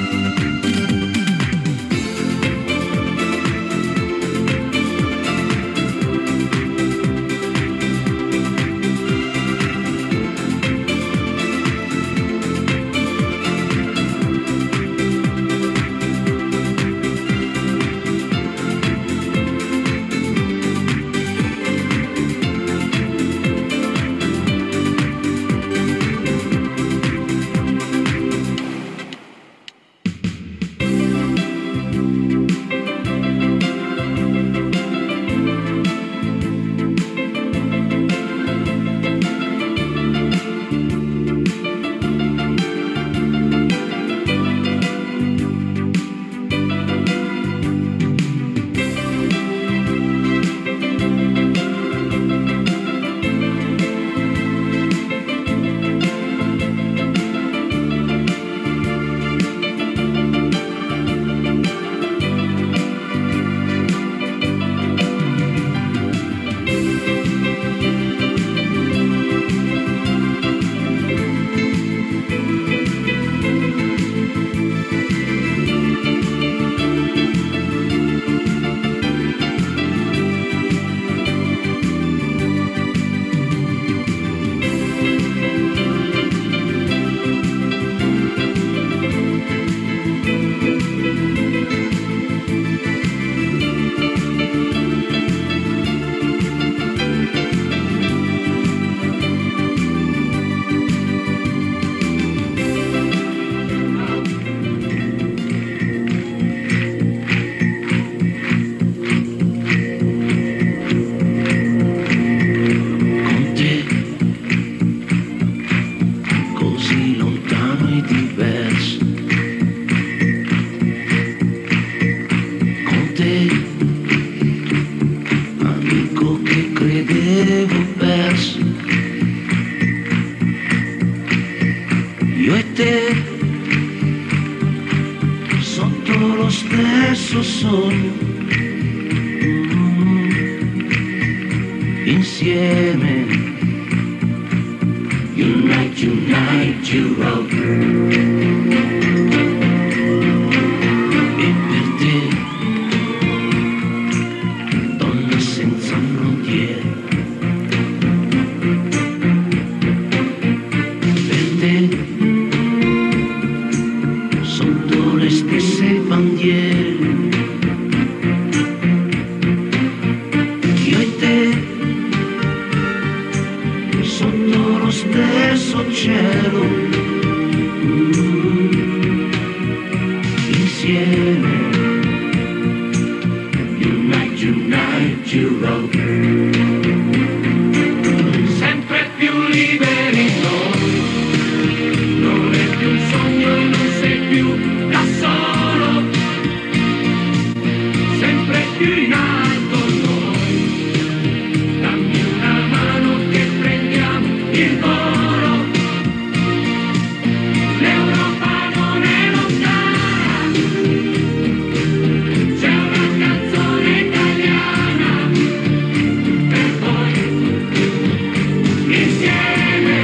stesso sogno, insieme. Unite, unite, you wrote. E per te, donna senza frontiere, per te, sotto le stesse bandiere, io e te, sotto lo stesso cielo, insieme. Unite, unite, you wrote. Sempre più liberi noi, non è più un sogno, non sei più da solo, sempre più in alto noi, dammi una mano che prendiamo il volo, l'Europa non è lontana, c'è una canzone italiana per voi, insieme.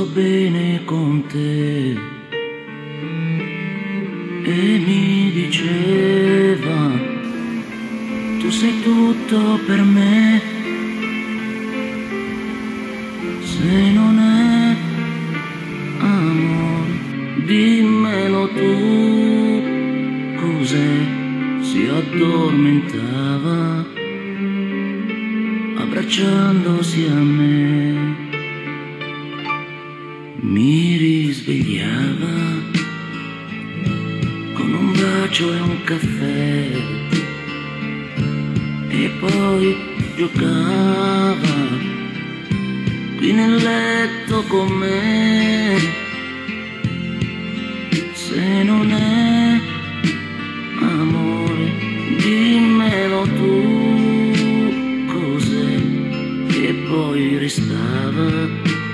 bene con te. E mi diceva, tu sei tutto per me. Se non è amore, dimmelo tu. Cos'è? Si addormentava abbracciandosi a me. Mi risvegliava con un bacio e un caffè e poi giocava qui nel letto con me. Se non è amore, dimmelo tu. Cos'è? E poi restava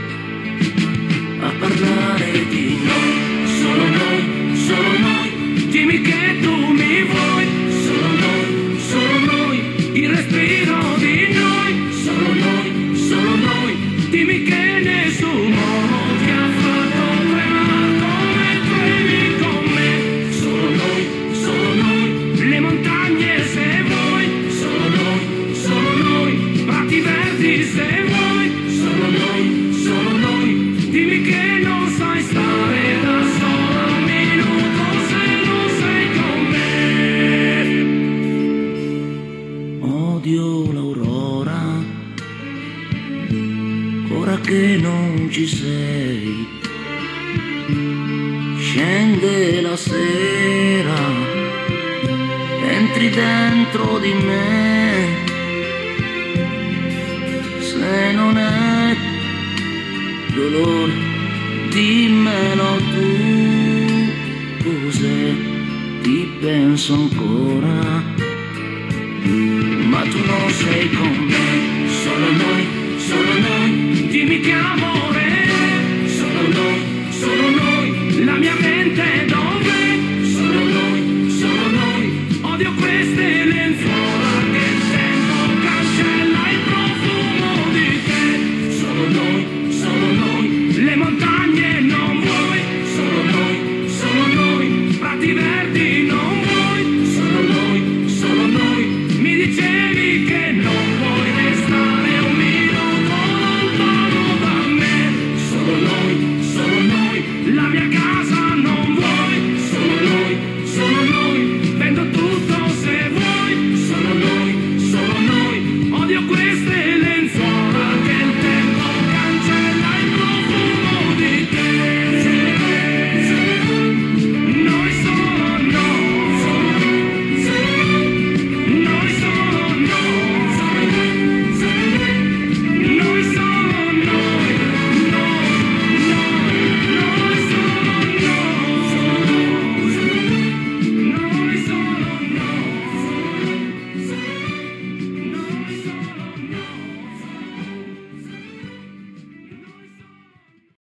a parlare di noi, solo noi, solo noi. Dimmi che tu mi vuoi, solo noi, il respiro di noi, solo noi. Dimmi che nessuno ti ha fatto tremare come tremi con me. Solo noi, le montagne se vuoi, solo noi, prati verdi se vuoi, solo noi. Dimmi che non sai stare da solo un minuto se non sei con me. Odio l'aurora, ora che non ci sei. Scende la sera, entri dentro di me. Se non è dolore, dimmelo tu. Cos'è? Ti penso ancora, ma tu non sei con me. Solo noi, dimmi che amo